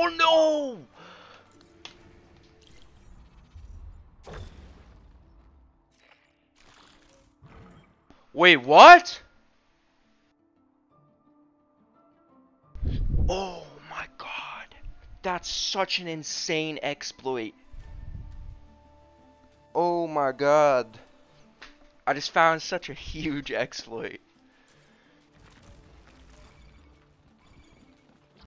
Oh no! Wait, what? Oh my god. That's such an insane exploit. Oh my god. I just found such a huge exploit.